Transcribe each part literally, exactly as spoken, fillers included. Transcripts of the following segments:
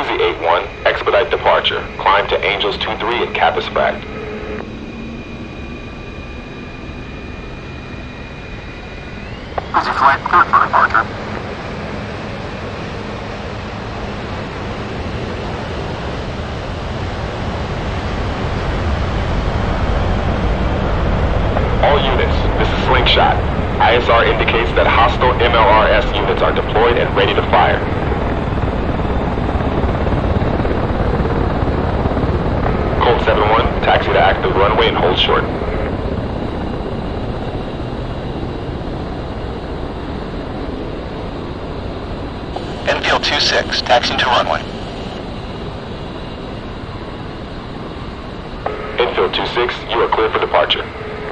Uzi eight one, expedite departure. Climb to Angels two three and Kappa's Fract. Uzi flight cleared for departure. All units, this is Slingshot. I S R indicates that hostile M L R S units are deployed and ready to fire. Colt seven one, taxi to active runway and hold short. Enfield two six, taxiing to runway. Enfield two six, you are clear for departure.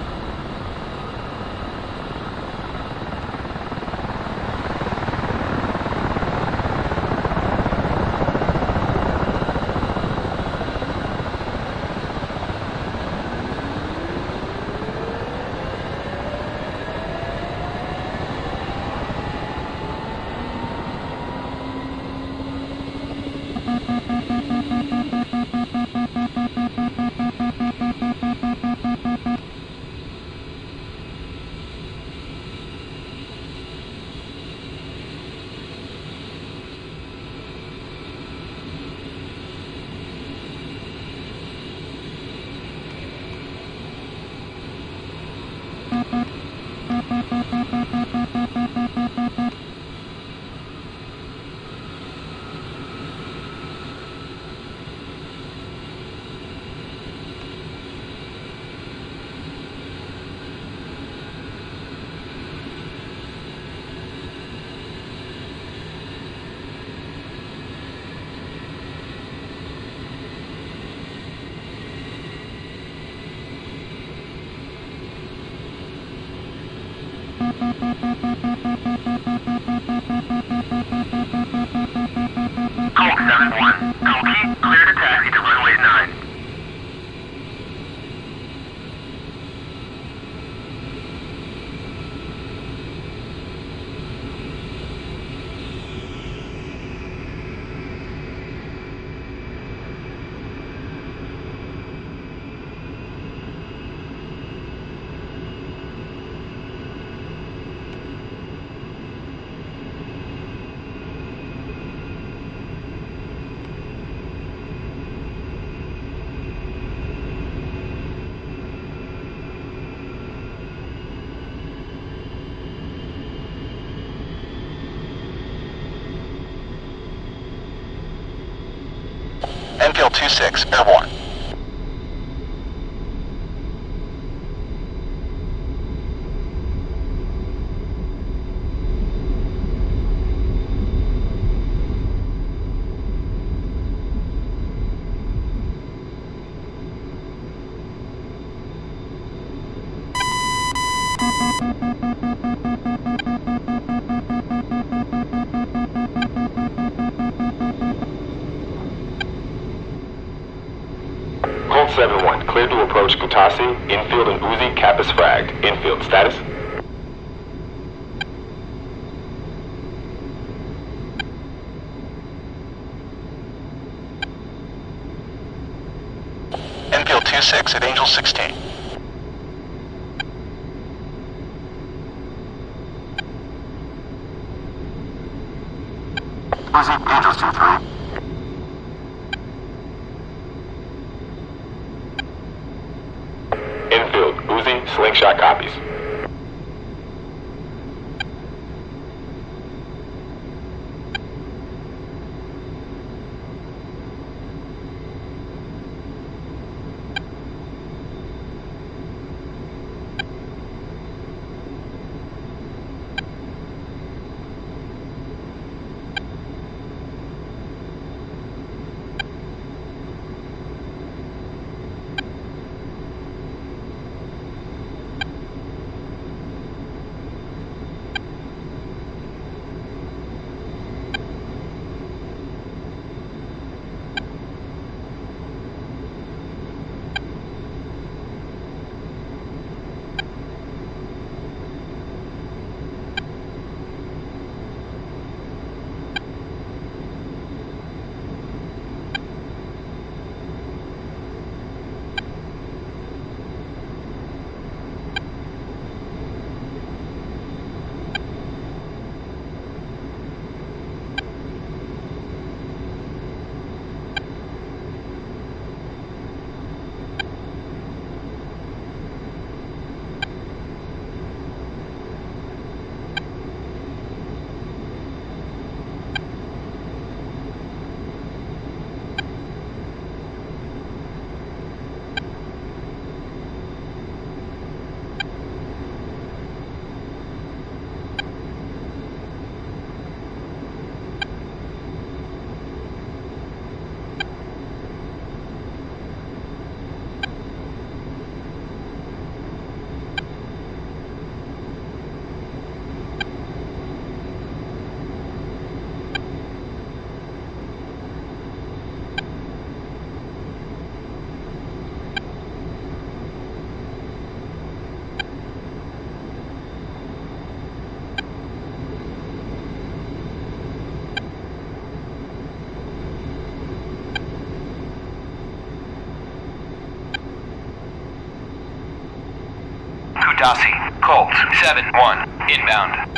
Colt seven one, Cokie, clear to taxi to runway nine. Enfield two six, airborne. Colt seven one, cleared to approach Kutaisi, infield and Uzi, Kappa's Fract. Infield, status? Enfield two six at Angel sixteen. Uzi, Angels two three. Infield, Uzi, Slingshot copies. Aussie. Colt, seven one, inbound.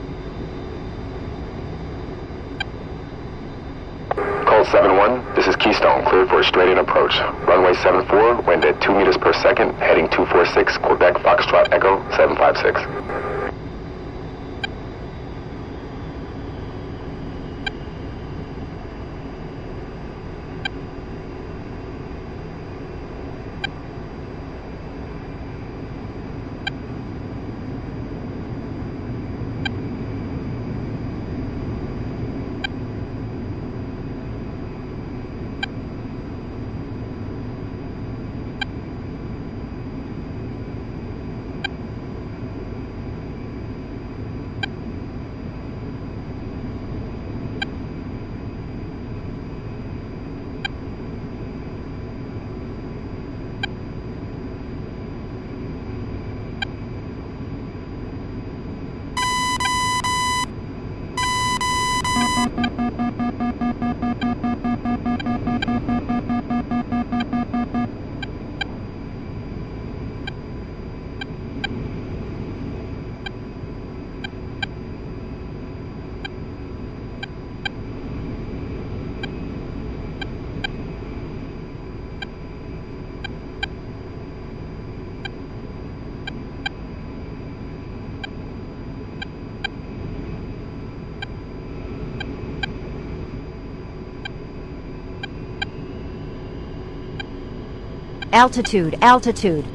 Colt seven one, this is Keystone, cleared for a straight-in approach. Runway seven four, wind at two meters per second, heading two four six, Quebec Foxtrot Echo seven five six. Altitude, altitude.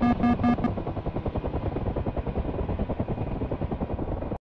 Keystone.